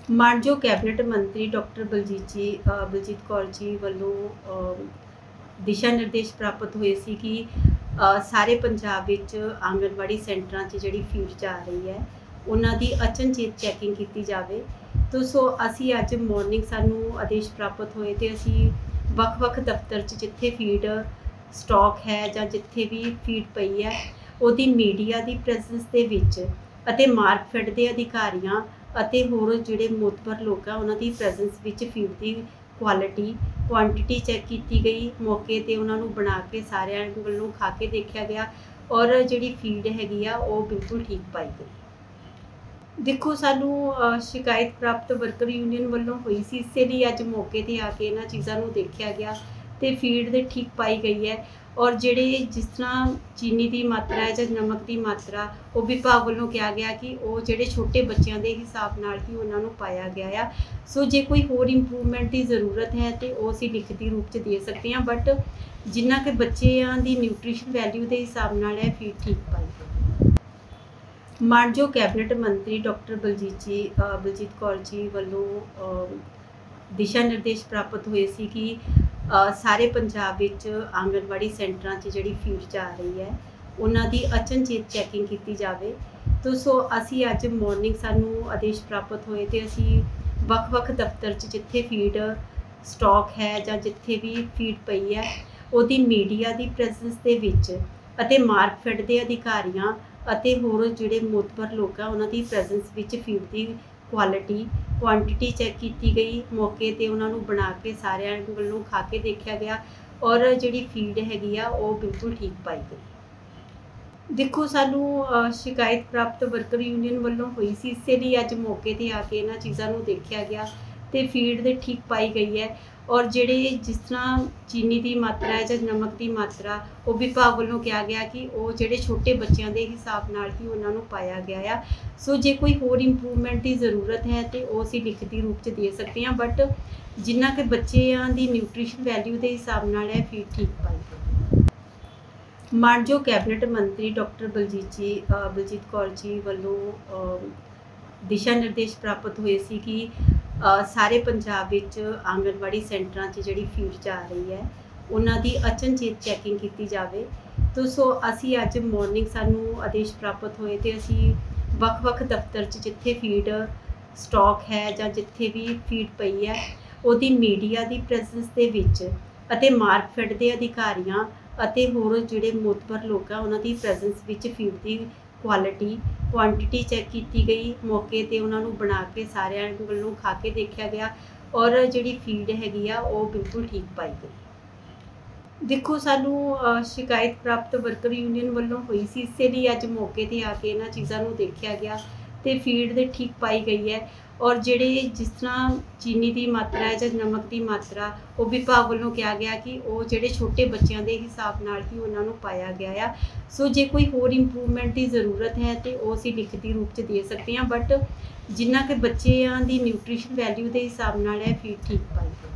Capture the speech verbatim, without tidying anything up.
ਮਾਣਯੋਗ ਕੈਬਨਿਟ ਮੰਤਰੀ ਡਾਕਟਰ ਬਲਜੀਤ ਜੀ ਅ, ਬਲਜੀਤ ਕੌਰ ਜੀ ਵੱਲੋਂ ਅ, ਦਿਸ਼ਾ ਨਿਰਦੇਸ਼ ਪ੍ਰਾਪਤ ਹੋਏ ਸੀ ਕਿ ਅ, ਸਾਰੇ ਪੰਜਾਬ ਵਿੱਚ ਆਂਗਣਵਾੜੀ ਸੈਂਟਰਾਂ 'ਚ ਜਿਹੜੀ ਫੀਡ ਜਾ ਰਹੀ ਹੈ ਉਹਨਾਂ ਦੀ ਅਚਨਚੇਤ ਚੈਕਿੰਗ ਕੀਤੀ ਜਾਵੇ। ਤੋ ਸੋ ਅਸੀਂ ਅੱਜ ਮਾਰਨਿੰਗ ਸਾਨੂੰ ਆਦੇਸ਼ ਪ੍ਰਾਪਤ ਹੋਏ ਤੇ ਅਸੀਂ ਵੱਖ-ਵੱਖ ਦਫ਼ਤਰ 'ਚ ਜਿੱਥੇ ਫੀਡ ਸਟਾਕ ਹੈ ਜਾਂ ਜਿੱਥੇ ਵੀ ਫੀਡ ਪਈ ਹੈ ਉਹਦੀ ਮੀਡੀਆ ਦੀ ਪ੍ਰੈਜ਼ੈਂਸ ਦੇ ਵਿੱਚ ਅਤੇ ਮਾਰਕਫੈੱਡ ਦੇ ਅਧਿਕਾਰੀਆਂ ਅਤੇ ਹੋਰ ਜਿਹੜੇ ਮੋਤਬਰ ਲੋਕ ਆ ਉਹਨਾਂ ਦੀ ਪ੍ਰੈਜ਼ੈਂਸ ਵਿੱਚ ਫੀਡ ਦੀ ਕੁਆਲਿਟੀ ਕੁਆਂਟਿਟੀ ਚੈੱਕ ਕੀਤੀ ਗਈ। ਮੌਕੇ 'ਤੇ ਉਹਨਾਂ ਨੂੰ ਬਣਾ ਕੇ ਸਾਰਿਆਂ ਵੱਲੋਂ ਖਾ ਕੇ ਦੇਖਿਆ ਗਿਆ ਔਰ ਜਿਹੜੀ ਫੀਡ ਹੈਗੀ ਆ ਉਹ ਬਿਲਕੁਲ ਠੀਕ ਪਾਈ ਗਈ। ਦੇਖੋ ਸਾਨੂੰ ਅ, ਸ਼ਿਕਾਇਤ ਪ੍ਰਾਪਤ ਵਰਕਰ ਯੂਨੀਅਨ ਵੱਲੋਂ ਹੋਈ ਸੀ, ਇਸੇ ਲਈ ਅੱਜ ਮੌਕੇ 'ਤੇ ਆ ਕੇ ਇਹਨਾਂ ਚੀਜ਼ਾਂ ਨੂੰ ਦੇਖਿਆ ਗਿਆ ਤੇ ਫੀਡ ਦੇ ਠੀਕ ਪਾਈ ਗਈ ਹੈ। ਔਰ ਜਿਹੜੇ ਜਿਸ ਤਰ੍ਹਾਂ ਚੀਨੀ ਦੀ ਮਾਤਰਾ ਹੈ ਜਾਂ ਨਮਕ ਦੀ ਮਾਤਰਾ ਉਹ ਵਿਭਾਗ ਵੱਲੋਂ ਕਿਹਾ ਗਿਆ ਕਿ ਉਹ ਜਿਹੜੇ ਛੋਟੇ ਬੱਚਿਆਂ ਦੇ ਹਿਸਾਬ ਨਾਲ ਹੀ ਉਹਨਾਂ ਨੂੰ ਪਾਇਆ ਗਿਆ ਆ। ਸੋ ਜੇ ਕੋਈ ਹੋਰ ਇੰਪਰੂਵਮੈਂਟ ਦੀ ਜ਼ਰੂਰਤ ਹੈ ਤੇ ਉਹ ਅਸੀਂ ਲਿਖਤੀ ਰੂਪ 'ਚ ਦੇ ਸਕਦੇ ਹਾਂ, ਬਟ ਜਿੰਨਾ ਕਿ ਬੱਚਿਆਂ ਦੀ ਨਿਊਟ੍ਰੀਸ਼ਨ ਵੈਲਿਊ ਦੇ ਹਿਸਾਬ ਨਾਲ ਇਹ ਫੀਡ ਠੀਕ ਪਾਈ ਗਈ। ਮਾਣਯੋਗ ਕੈਬਨਿਟ ਮੰਤਰੀ ਡਾਕਟਰ ਬਲਜੀਤ ਜੀ ਅ, ਬਲਜੀਤ ਕੌਰ ਜੀ ਵੱਲੋਂ ਅ, ਦਿਸ਼ਾ ਨਿਰਦੇਸ਼ ਪ੍ਰਾਪਤ ਹੋਏ ਸੀ ਕਿ ਅ, ਸਾਰੇ ਪੰਜਾਬ ਵਿੱਚ ਆਂਗਣਵਾੜੀ ਸੈਂਟਰਾਂ 'ਚ ਜਿਹੜੀ ਫੀਡ ਜਾ ਰਹੀ ਹੈ ਉਹਨਾਂ ਦੀ ਅਚਨਚੇਤ ਚੈਕਿੰਗ ਕੀਤੀ ਜਾਵੇ। ਤੋ ਸੋ ਅਸੀਂ ਅੱਜ ਮਾਰਨਿੰਗ ਸਾਨੂੰ ਆਦੇਸ਼ ਪ੍ਰਾਪਤ ਹੋਏ ਤੇ ਅਸੀਂ ਵੱਖ-ਵੱਖ ਦਫ਼ਤਰ 'ਚ ਜਿੱਥੇ ਫੀਡ ਸਟਾਕ ਹੈ ਜਾਂ ਜਿੱਥੇ ਵੀ ਫੀਡ ਪਈ ਹੈ ਉਹਦੀ ਮੀਡੀਆ ਦੀ ਪ੍ਰੈਜ਼ੈਂਸ ਦੇ ਵਿੱਚ ਅਤੇ ਮਾਰਕਫੈੱਡ ਦੇ ਅਧਿਕਾਰੀਆਂ ਅਤੇ ਹੋਰ ਜਿਹੜੇ ਮੋਤਬਰ ਲੋਕ ਆ ਉਹਨਾਂ ਦੀ ਪ੍ਰੈਜ਼ੈਂਸ ਵਿੱਚ ਫੀਡ ਦੀ ਕੁਆਲਿਟੀ ਕੁਆਂਟਿਟੀ ਚੈੱਕ ਕੀਤੀ ਗਈ। ਮੌਕੇ 'ਤੇ ਉਹਨਾਂ ਨੂੰ ਬਣਾ ਕੇ ਸਾਰਿਆਂ ਵੱਲੋਂ ਖਾ ਕੇ ਦੇਖਿਆ ਗਿਆ ਔਰ ਜਿਹੜੀ ਫੀਡ ਹੈਗੀ ਆ ਉਹ ਬਿਲਕੁਲ ਠੀਕ ਪਾਈ ਗਈ। ਦੇਖੋ ਸਾਨੂੰ ਅ, ਸ਼ਿਕਾਇਤ ਪ੍ਰਾਪਤ ਵਰਕਰ ਯੂਨੀਅਨ ਵੱਲੋਂ ਹੋਈ ਸੀ, ਇਸੇ ਲਈ ਅੱਜ ਮੌਕੇ 'ਤੇ ਆ ਕੇ ਇਹਨਾਂ ਚੀਜ਼ਾਂ ਨੂੰ ਦੇਖਿਆ ਗਿਆ ਤੇ ਫੀਡ ਦੇ ਠੀਕ ਪਾਈ ਗਈ ਹੈ। ਔਰ ਜਿਹੜੇ ਜਿਸ ਤਰ੍ਹਾਂ ਚੀਨੀ ਦੀ ਮਾਤਰਾ ਹੈ ਜਾਂ ਨਮਕ ਦੀ ਮਾਤਰਾ ਉਹ ਵਿਭਾਗ ਵੱਲੋਂ ਕਿਹਾ ਗਿਆ ਕਿ ਉਹ ਜਿਹੜੇ ਛੋਟੇ ਬੱਚਿਆਂ ਦੇ ਹਿਸਾਬ ਨਾਲ ਹੀ ਉਹਨਾਂ ਨੂੰ ਪਾਇਆ ਗਿਆ ਆ। ਸੋ ਜੇ ਕੋਈ ਹੋਰ ਇੰਪਰੂਵਮੈਂਟ ਦੀ ਜ਼ਰੂਰਤ ਹੈ ਤੇ ਉਹ ਅਸੀਂ ਲਿਖਤੀ ਰੂਪ 'ਚ ਦੇ ਸਕਦੇ ਹਾਂ, ਬਟ ਜਿੰਨਾ ਕਿ ਬੱਚਿਆਂ ਦੀ ਨਿਊਟ੍ਰੀਸ਼ਨ ਵੈਲਿਊ ਦੇ ਹਿਸਾਬ ਨਾਲ ਇਹ ਫੀਡ ਠੀਕ ਪਾਈ ਗਈ। ਮਾਣਯੋਗ ਕੈਬਨਿਟ ਮੰਤਰੀ ਡਾਕਟਰ ਬਲਜੀਤ ਜੀ ਅ, ਬਲਜੀਤ ਕੌਰ ਜੀ ਵੱਲੋਂ ਅ, ਦਿਸ਼ਾ ਨਿਰਦੇਸ਼ ਪ੍ਰਾਪਤ ਹੋਏ ਸੀ ਕਿ ਅ, ਸਾਰੇ ਪੰਜਾਬ ਵਿੱਚ ਆਂਗਣਵਾੜੀ ਸੈਂਟਰਾਂ 'ਚ ਜਿਹੜੀ ਫੀਡ ਜਾ ਰਹੀ ਹੈ ਉਹਨਾਂ ਦੀ ਅਚਨਚੇਤ ਚੈਕਿੰਗ ਕੀਤੀ ਜਾਵੇ। ਤੋ ਸੋ ਅਸੀਂ ਅੱਜ ਮਾਰਨਿੰਗ ਸਾਨੂੰ ਆਦੇਸ਼ ਪ੍ਰਾਪਤ ਹੋਏ ਤੇ ਅਸੀਂ ਵੱਖ-ਵੱਖ ਦਫ਼ਤਰ 'ਚ ਜਿੱਥੇ ਫੀਡ ਸਟਾਕ ਹੈ ਜਾਂ ਜਿੱਥੇ ਵੀ ਫੀਡ ਪਈ ਹੈ ਉਹਦੀ ਮੀਡੀਆ ਦੀ ਪ੍ਰੈਜ਼ੈਂਸ ਦੇ ਵਿੱਚ ਅਤੇ ਮਾਰਕਫੈੱਡ ਦੇ ਅਧਿਕਾਰੀਆਂ ਅਤੇ ਹੋਰ ਜਿਹੜੇ ਮੋਤਬਰ ਲੋਕ ਆ ਉਹਨਾਂ ਦੀ ਪ੍ਰੈਜ਼ੈਂਸ ਵਿੱਚ ਫੀਡ ਦੀ ਕੁਆਲਿਟੀ ਕੁਆਂਟਿਟੀ ਚੈੱਕ ਕੀਤੀ ਗਈ। ਮੌਕੇ 'ਤੇ ਉਹਨਾਂ ਨੂੰ ਬਣਾ ਕੇ ਸਾਰਿਆਂ ਵੱਲੋਂ ਖਾ ਕੇ ਦੇਖਿਆ ਗਿਆ ਔਰ ਜਿਹੜੀ ਫੀਡ ਹੈਗੀ ਆ ਉਹ ਬਿਲਕੁਲ ਠੀਕ ਪਾਈ ਗਈ। ਦੇਖੋ ਸਾਨੂੰ ਅ, ਸ਼ਿਕਾਇਤ ਪ੍ਰਾਪਤ ਵਰਕਰ ਯੂਨੀਅਨ ਵੱਲੋਂ ਹੋਈ ਸੀ, ਇਸੇ ਲਈ ਅੱਜ ਮੌਕੇ 'ਤੇ ਆ ਕੇ ਇਹਨਾਂ ਚੀਜ਼ਾਂ ਨੂੰ ਦੇਖਿਆ ਗਿਆ ਤੇ ਫੀਡ ਦੇ ਠੀਕ ਪਾਈ ਗਈ ਹੈ। ਔਰ ਜਿਹੜੇ ਜਿਸ ਤਰ੍ਹਾਂ ਚੀਨੀ ਦੀ ਮਾਤਰਾ ਹੈ ਜਾਂ ਨਮਕ ਦੀ ਮਾਤਰਾ ਉਹ ਵਿਭਾਗ ਵੱਲੋਂ ਕਿਹਾ ਗਿਆ ਕਿ ਉਹ ਜਿਹੜੇ ਛੋਟੇ ਬੱਚਿਆਂ ਦੇ ਹਿਸਾਬ ਨਾਲ ਹੀ ਉਹਨਾਂ ਨੂੰ ਪਾਇਆ ਗਿਆ ਆ। ਸੋ ਜੇ ਕੋਈ ਹੋਰ ਇੰਪਰੂਵਮੈਂਟ ਦੀ ਜ਼ਰੂਰਤ ਹੈ ਤੇ ਉਹ ਅਸੀਂ ਲਿਖਤੀ ਰੂਪ 'ਚ ਦੇ ਸਕਦੇ ਹਾਂ, ਬਟ ਜਿੰਨਾ ਕਿ ਬੱਚਿਆਂ ਦੀ ਨਿਊਟ੍ਰੀਸ਼ਨ ਵੈਲਿਊ ਦੇ ਹਿਸਾਬ ਨਾਲ ਇਹ ਫੀਡ ਠੀਕ ਪਾਈ ਗਈ।